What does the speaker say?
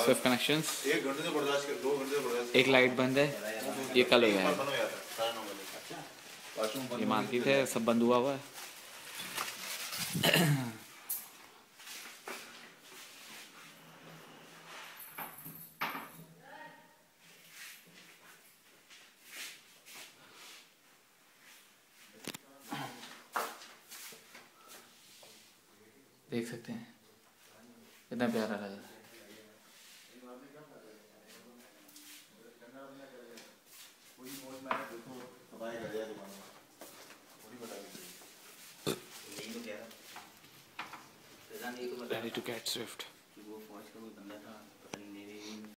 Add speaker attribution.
Speaker 1: Swift connections.
Speaker 2: 1 घंटे से बर्दाश्त कर, 2 घंटे से बर्दाश्त।
Speaker 1: एक लाइट बंद है, ये कल हो गया है। ये मार्केट है, सब बंद हुआ है। देख सकते हैं कितना प्यारा लग रहा है। Ready to get Swift.